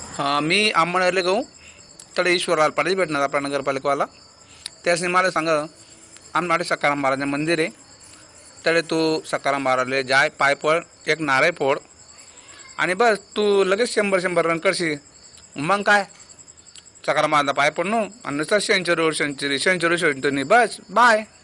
मी आंबणेरले गहू तडे ईश्वराला पाटील भेटणार आपला नगरपालिकावाला. त्यासनी मला सांग आमनाडे सकाराम महाराज मंदिर आहे तडे तू सकाराम महाराजले जाय पाय पड एक नारळ फोड आणि बस तू लगेच 100 रन करशील. मग काय सकाराम महाराज पाय पड नो आणि नुसतं सेंचुरी बस बाय.